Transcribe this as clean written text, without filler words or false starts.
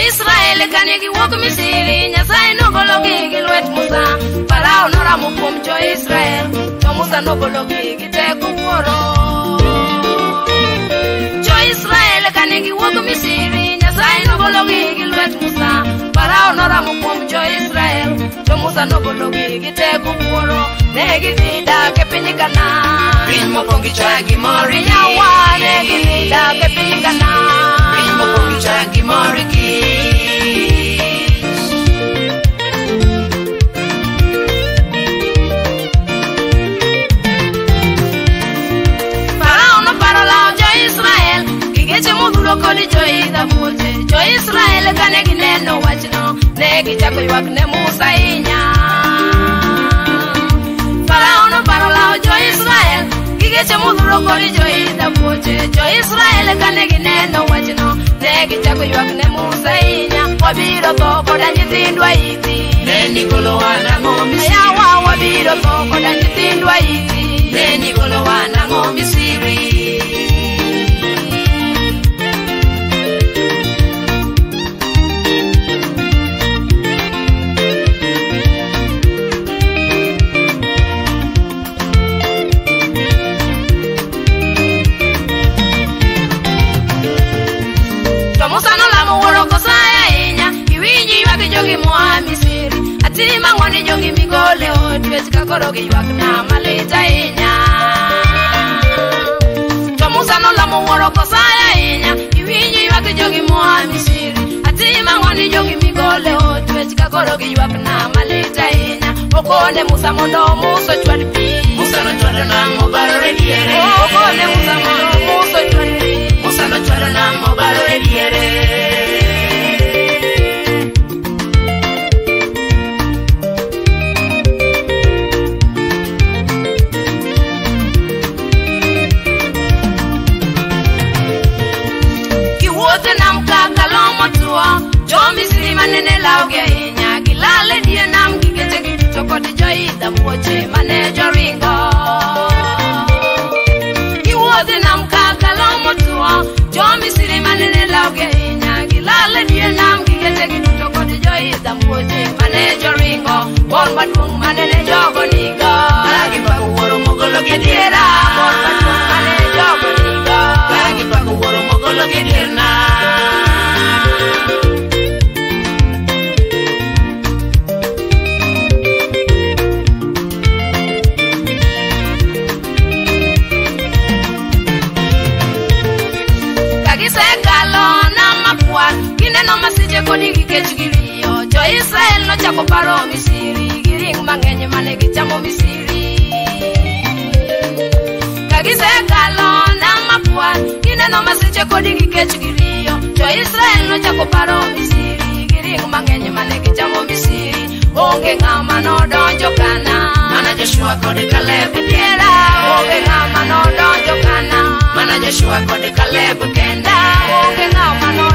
Jo-Israel kane giwuok Misri, Nyasaye nogologi gi lwet Musa. Farao noramo kuom Jo-Israel, to Musa nogologi gi teko wuoro. Jo-Israel kane giwuok Misri, Nyasaye nogologi gi lwet Musa. Farao noramo kuom Jo-Israel, to Musa nogologi gi teko wuoro. Ne gidhi dak e piny Kanaan, piny mopong' gi chak gi mor kich. Nyawa ne gidhi dak e piny Kanaan, piny mopong' gi chak gi mor kich. Farao noparo lawo Jo-Israel gi geche modhuro kod joidha buoche. Jo-Israel kane gineno wachno, ne gichako ywak ne Musa ahinya. Farao noparo lawo Jo-Israel gi geche modhuro kod joidha buoche. Jo-Israel kane gineno wachno, ne gichako ywak ne Musa ahinya. Wabiro tho koda nyithindwa ithi, Ne nigolowa nang'o Misri? yawa wabiro tho koda nyithindwa ithi. Ne nigolowa nang'o Misri? To Musa nolamo wuoro Kosaye ahinya, iwinji ywak jogi moa Misri. Ati mang'o ni jogi migole od twech ka koro giywak na malit ahinya. To Musa nolamo wuoro Kosaye ahinya, iwinji ywak jogi moa Misri. Ati mang'o ni jogi migole od twech ka koro giywak na malit ahinya. Okone Musa mondo Musa ochwad pi, Musa nochwado nam obarore diere. okone Musa mondo Musa ochwad pi. Musa nochwado nam obarore diere. Giwuotho e nam ka kalo motuo, Jo-Misri manene lawogi ahinya. Gilal e dier nam gi gechegi duto kod joidha buoche mane joringo. Giwuotho e nam ka kalo motuo, Jo-Misri manene lawogi ahinya. Gilal e dier nam gi gechegi duto kod joidha buoche mane joringo. Bor maduong' manene jogo nigo, Gipako wuoro mogologi e diera. bor maduong' mane jogo nigo. Gipako wuoro mogologi e dier nam. Kagisekalo nam makwar, gineno masiche kodi gi kech gi riyo. Jo-Israel nochako paro Misri gi ring mang'eny mane gichamo Misri. Kagisekalo nam makwar, gineno masiche kodi gi kech gi riyo. Jo-Israel nochako paro Misri gi ring mang'eny mane gichamo Misri. Onge ng'ama nodonjo Kanaan, Mana Joshua kod Caleb diera. Onge ng'ama nodonjo Kanaan, Mana Joshua kod Caleb kenda. onge ng'ama nodonjo